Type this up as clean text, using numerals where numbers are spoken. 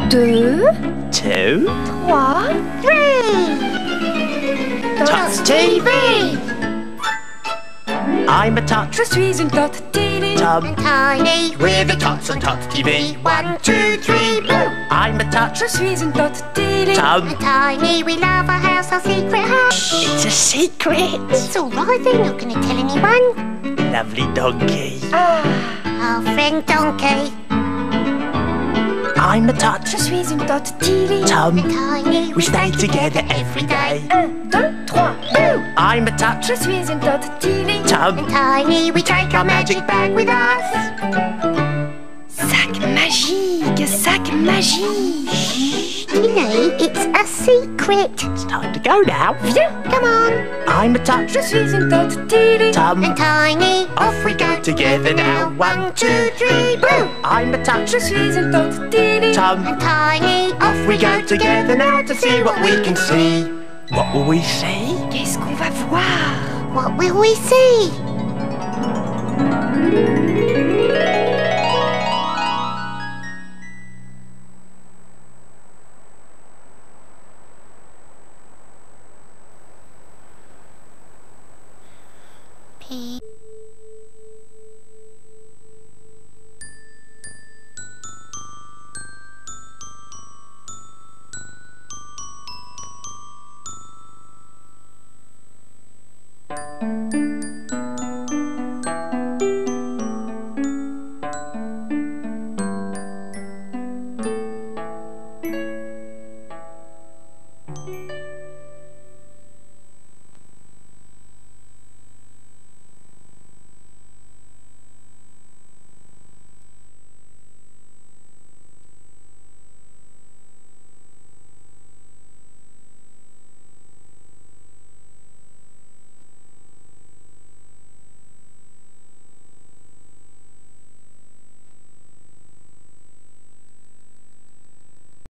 2, 2, 3, 3. Tots TV. I'm a tot. Je suis une Tot TV. Tom and Tiny. We're the Tots on Tots TV. 1, 2, 3, blue. I'm a tot. Je suis une Tot TV. Tom. And Tiny, we love our house, our secret house. It's a secret. It's alright, they're not going to tell anyone. Lovely donkey. Our friend Donkey. I'm a tot. Je suis une Tot TV. Tom. And Tiny, We stay together every day. 1, 2, 3, blue. I'm a tot. Je suis une Tot TV. Tom. and Tiny, we take our magic bag with us. Sac magique, sac magique. Tiny, it's a secret. It's time to go now. Viens, Come on. I'm a tot. je suis une Tot TV. Tom. And Tiny, Off we go together now. 1, 2, 3, blue. I'm a tot. Je suis une Tot TV. Tom. and Tiny, Off we go together now to see what we can see. What will we see? Qu'est-ce qu'on va voir? what will we see?